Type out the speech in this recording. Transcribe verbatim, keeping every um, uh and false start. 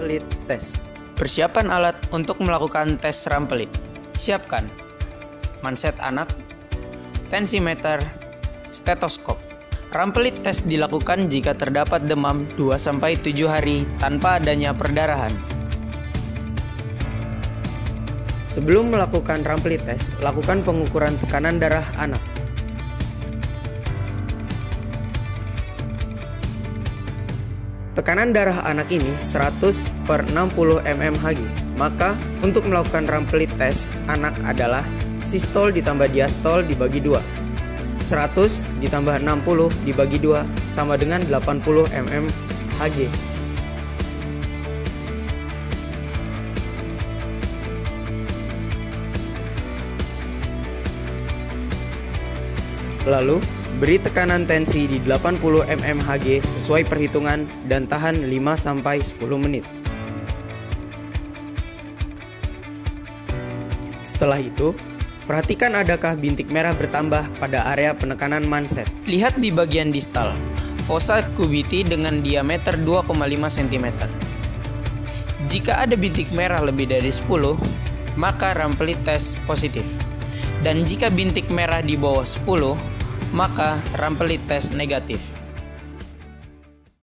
Rampelit Test. Persiapan alat untuk melakukan tes rampelit. Siapkan manset anak, tensimeter, stetoskop. Rampelit tes dilakukan jika terdapat demam dua sampai tujuh hari tanpa adanya perdarahan. Sebelum melakukan rampelit tes, lakukan pengukuran tekanan darah anak. Tekanan darah anak ini seratus per enam puluh milimeter Hg. Maka untuk melakukan rampelit tes anak adalah sistol ditambah diastol dibagi dua. seratus ditambah enam puluh dibagi dua sama dengan delapan puluh milimeter Hg. Lalu, beri tekanan tensi di delapan puluh milimeter Hg sesuai perhitungan dan tahan lima sampai sepuluh menit. Setelah itu, perhatikan adakah bintik merah bertambah pada area penekanan manset. Lihat di bagian distal, fossa cuviti dengan diameter dua koma lima sentimeter. Jika ada bintik merah lebih dari sepuluh, maka rampelit tes positif. Dan jika bintik merah di bawah sepuluh, maka rampelit tes negatif.